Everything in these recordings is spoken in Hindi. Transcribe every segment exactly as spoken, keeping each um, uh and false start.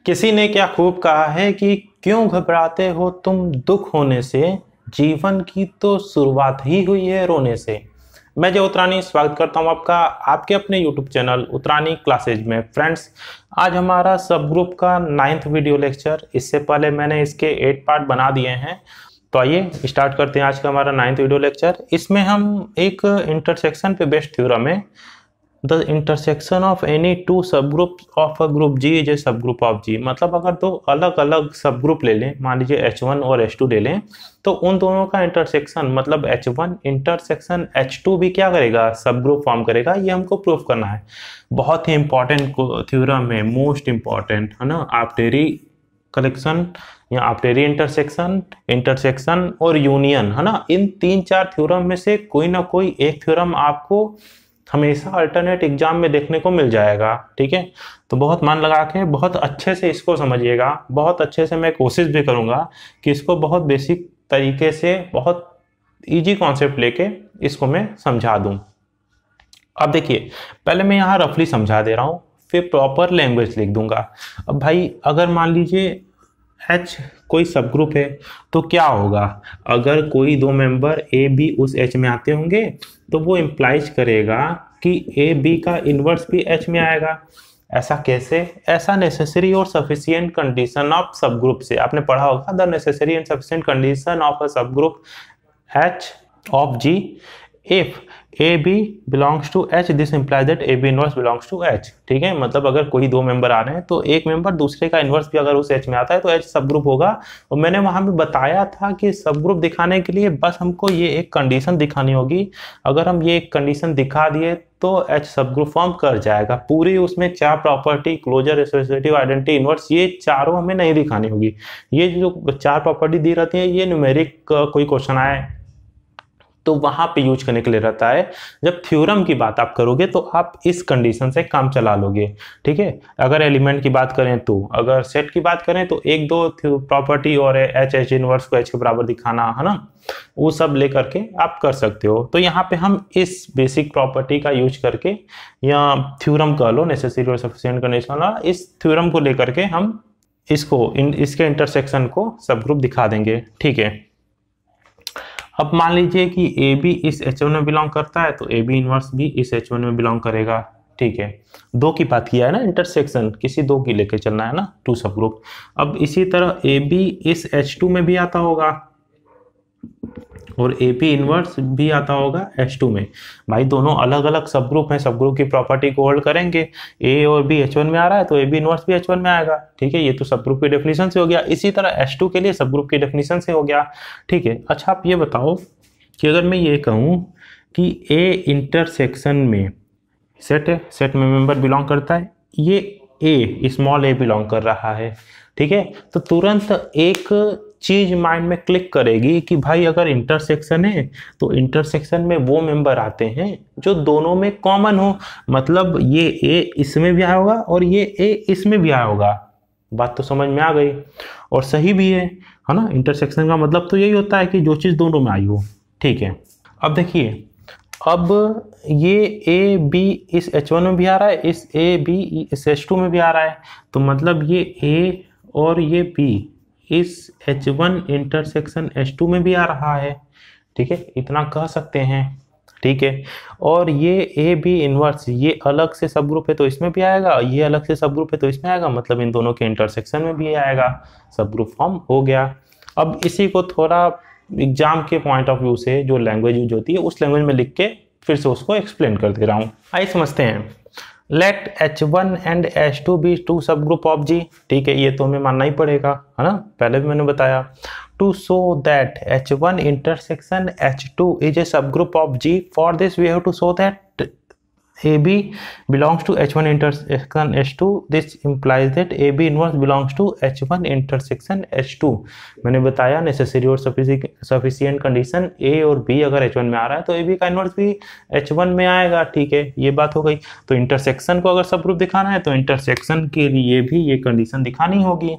किसी ने क्या खूब कहा है कि क्यों घबराते हो तुम दुख होने से, जीवन की तो शुरुआत ही हुई है रोने से। मैं जय उत्तरानी स्वागत करता हूं आपका आपके अपने यूट्यूब चैनल उत्तरानी क्लासेज में। फ्रेंड्स, आज हमारा सब ग्रुप का नाइन्थ वीडियो लेक्चर। इससे पहले मैंने इसके एट पार्ट बना दिए हैं, तो आइए स्टार्ट करते हैं आज का हमारा नाइन्थ वीडियो लेक्चर। इसमें हम एक इंटरसेक्शन पे बेस्ड थ्योरम है, the intersection of any two subgroup of a group G is a subgroup of जी। मतलब अगर दो अलग अलग सब ग्रुप ले लें, मान लीजिए एच वन और एच टू ले लें, तो उन दोनों का इंटरसेक्शन मतलब H one intersection H two भी क्या करेगा, सब ग्रुप फॉर्म करेगा। ये हमको प्रूफ करना है। बहुत ही इंपॉर्टेंट थ्योरम है, मोस्ट इंपॉर्टेंट है ना। आफ्टेरी कलेक्शन या आफ्टेरी इंटरसेक्शन, इंटरसेक्शन और यूनियन है ना, इन तीन चार थ्योरम में से कोई ना कोई एक थ्योरम आपको हमेशा अल्टरनेट एग्जाम में देखने को मिल जाएगा। ठीक है, तो बहुत मन लगा के बहुत अच्छे से इसको समझिएगा। बहुत अच्छे से मैं कोशिश भी करूंगा कि इसको बहुत बेसिक तरीके से, बहुत इजी कॉन्सेप्ट लेके इसको मैं समझा दूं। अब देखिए, पहले मैं यहाँ रफली समझा दे रहा हूँ, फिर प्रॉपर लैंग्वेज लिख दूंगा। अब भाई, अगर मान लीजिए H कोई सब ग्रुप है तो क्या होगा, अगर कोई दो मेंबर ए बी उस H में आते होंगे तो वो इम्प्लाइज करेगा कि ए बी का इन्वर्स भी H में आएगा। ऐसा कैसे? ऐसा नेसेसरी और sufficient condition of subgroup से आपने पढ़ा होगा, the necessary and sufficient condition of a subgroup H ऑफ G if A B belongs to H, this implies that A B inverse belongs to H। ठीक है, मतलब अगर कोई दो मेंबर आ रहे हैं तो एक मेंबर दूसरे का इन्वर्स भी अगर उस H में आता है तो H सब ग्रुप होगा। और मैंने वहां भी बताया था कि सब ग्रुप दिखाने के लिए बस हमको ये एक कंडीशन दिखानी होगी। अगर हम ये एक कंडीशन दिखा दिए तो H सब ग्रुप फॉर्म कर जाएगा। पूरी उसमें चार property, closure, associative, identity, inverse, ये चारों हमें नहीं दिखानी होगी। ये जो चार प्रॉपर्टी दी रहती है, ये न्यूमेरिक कोई क्वेश्चन आए तो वहां पे यूज करने के लिए रहता है। जब थ्योरम की बात आप करोगे तो आप इस कंडीशन से काम चला लोगे। ठीक है, अगर एलिमेंट की बात करें तो, अगर सेट की बात करें तो एक दो प्रॉपर्टी और एच एच इनवर्स को एच के बराबर दिखाना है ना, वो सब लेकर के आप कर सकते हो। तो यहाँ पे हम इस बेसिक प्रॉपर्टी का यूज करके, या थ्योरम कह लो, नेसेसरी और सफिशिएंट कंडीशन, इस थ्योरम को लेकर के हम इसको इन, इसके इंटरसेक्शन को सब ग्रुप दिखा देंगे। ठीक है, अब मान लीजिए कि ए बी इस एच वन में बिलोंग करता है तो ए बी इनवर्स भी इस एच वन में बिलोंग करेगा। ठीक है, दो की बात किया है ना, इंटरसेक्शन किसी दो की लेके चलना है ना, टू सब ग्रुप। अब इसी तरह ए बी इस एच टू में भी आता होगा और ए बी इनवर्स भी आता होगा एच टू में। भाई दोनों अलग अलग सब ग्रुप हैं, सब ग्रुप की प्रॉपर्टी को होल्ड करेंगे। ए और बी एच वन में आ रहा है तो ए बी इनवर्स भी एच वन में आएगा। ठीक है, ये तो सब ग्रुप की डेफिनेशन से हो गया। इसी तरह एच टू के लिए सब ग्रुप की डेफिनेशन से हो गया। ठीक है, अच्छा आप ये बताओ कि अगर मैं ये कहूँ कि ए इंटरसेक्शन में सेट है, सेट में मेंबर बिलोंग करता है, ये ए स्मॉल ए बिलोंग कर रहा है। ठीक है, तो तुरंत एक चीज माइंड में क्लिक करेगी कि भाई अगर इंटरसेक्शन है तो इंटरसेक्शन में वो मेंबर आते हैं जो दोनों में कॉमन हो। मतलब ये ए इसमें भी आया होगा और ये ए इसमें भी आया होगा। बात तो समझ में आ गई, और सही भी है है ना। इंटरसेक्शन का मतलब तो यही होता है कि जो चीज दोनों में आई हो। ठीक है, अब देखिए, अब ये ए बी इस एच वन में भी आ रहा है, इस ए बी इस एच टू में भी आ रहा है, तो मतलब ये ए और ये बी इस H one intersection H two में भी आ रहा है। ठीक है, इतना कह सकते हैं। ठीक है, और ये ए बी इनवर्स ये अलग से सब ग्रुप है तो इसमें भी आएगा, ये अलग से सब ग्रुप है तो इसमें आएगा, मतलब इन दोनों के इंटरसेक्शन में भी आएगा। सब ग्रुप फॉर्म हो गया। अब इसी को थोड़ा एग्जाम के पॉइंट ऑफ व्यू से जो लैंग्वेज यूज होती है उस लैंग्वेज में लिख के फिर से उसको एक्सप्लेन कर दे रहा हूँ। आइए समझते हैं। Let H one and H two be two subgroup of G. ठीक है, ये तो हमें मानना ही पड़ेगा है ना, पहले भी मैंने बताया। To show that H one intersection H two is a subgroup of G, for this we have to show that A B belongs to H one intersection H two. This implies that A B inverse belongs to H one intersection H two. मैंने बताया नेसेसरी और सफिशिएंट कंडीशन A और B अगर H one में आ रहा है तो A B का इनवर्स भी H one में आएगा। ठीक है, ये बात हो गई। तो इंटरसेक्शन को अगर सब ग्रुप दिखाना है तो इंटरसेक्शन के लिए भी ये कंडीशन दिखानी होगी।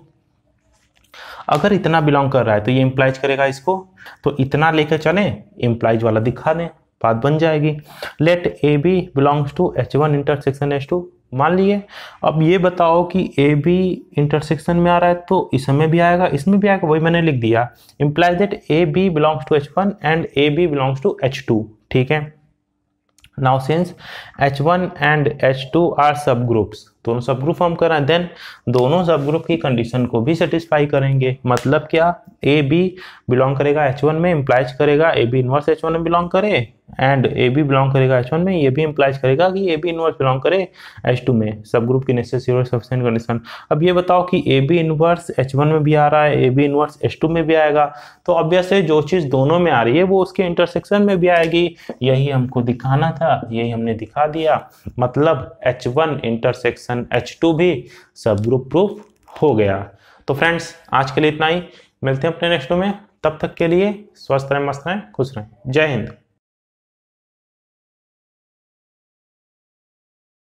अगर इतना बिलोंग कर रहा है तो ये इंप्लाइज करेगा इसको, तो इतना लेकर चले, इंप्लाइज वाला दिखा दें, बात बन जाएगी। Let A B belongs to H one intersection H two, मान लिए। अब ये बताओ कि ए बी इंटरसेक्शन में आ रहा है तो इसमें भी आएगा, इसमें भी आएगा, वही मैंने लिख दिया। Implies that A B belongs to H one and A B belongs to H two. ठीक है, now since H one and H two are subgroups, दोनों सब ग्रुप फॉर्म कर रहे हैं, देन दोनों सब ग्रुप की कंडीशन को भी सेटिस्फाई करेंगे। मतलब क्या, ए बी बिलोंग करेगा एच वन में, इम्प्लाइज करेगा A B inverse H one में बिलोंग करे, एंड ए बी बिलोंग करेगा एच वन में, ये भी इम्प्लाइज करेगा कि ए बी इनवर्स बिलोंग करे एच टू में, सब ग्रुप की नेसेसरी और सफिशिएंट कंडीशन। अब ये बताओ कि A B inverse H one में भी आ रहा है, A B inverse H two में भी आएगा, तो ऑब्वियस है जो चीज दोनों में आ रही है वो उसके इंटरसेक्शन में भी आएगी। यही हमको दिखाना था, यही हमने दिखा दिया। मतलब H one intersection H two भी सब ग्रुप प्रूफ हो गया। तो फ्रेंड्स आज के लिए इतना ही, मिलते हैं अपने नेक्स्ट में, तब तक के लिए स्वस्थ रहें, मस्त रहें, खुश रहें। जय हिंद।